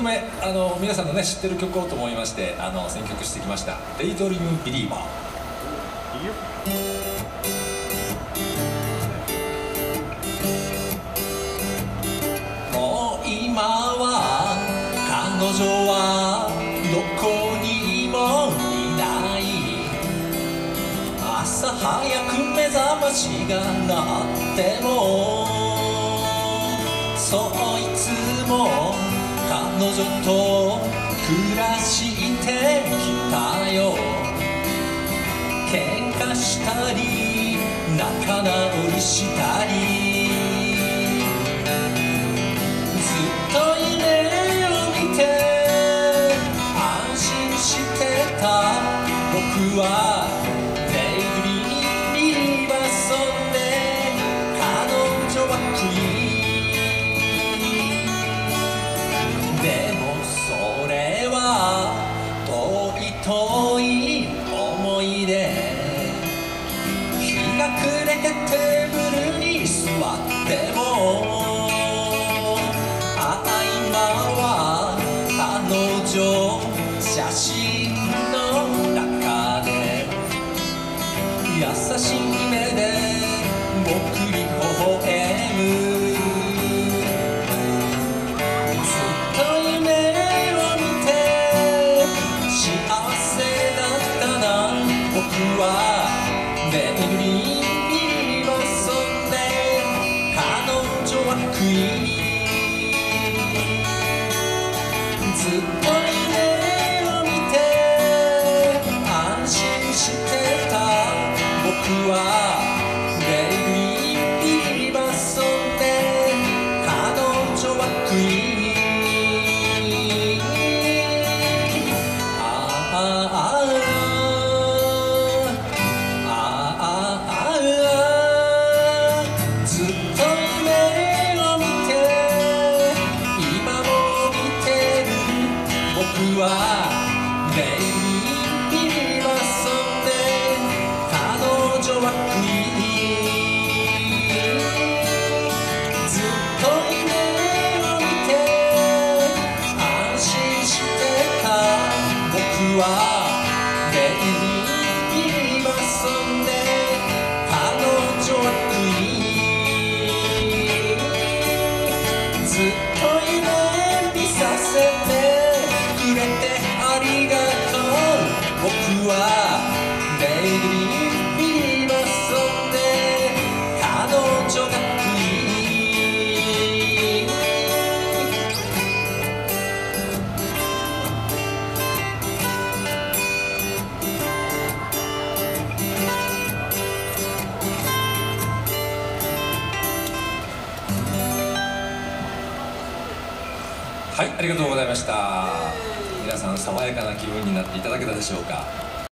目皆さんのね知ってる曲をと思いまして選曲してきました「デイドリームビリーバー」。もう今は彼女はどこにもいない。朝早く目覚ましが鳴ってもそいつも彼女と暮らしてきたよ。喧嘩したり仲直りしたりずっと夢を見て安心してた僕はデイドリームはそんで彼女はクイーンでもそれは遠い遠い思い出。日が暮れてテーブルに座っても今は彼女写真の中で優しい目で僕に微笑む。ずっと夢を見て幸せだったな僕は。デイドリームはそんで彼女はクイーン。ずっと夢を見て安心してた僕は。デイドリームはそんで彼女はクイーン。ずっと夢を見て今も見てる僕は。デイドリームはそんで彼女はクイーン。ずっと夢を見て安心してた僕は。デイドリームはそんで彼女はクイーン。ずっと夢見させてくれてありがとう僕は。デイドリームはそんで彼女がクイーン。はい、ありがとうございました。皆さん爽やかな気分になっていただけたでしょうか。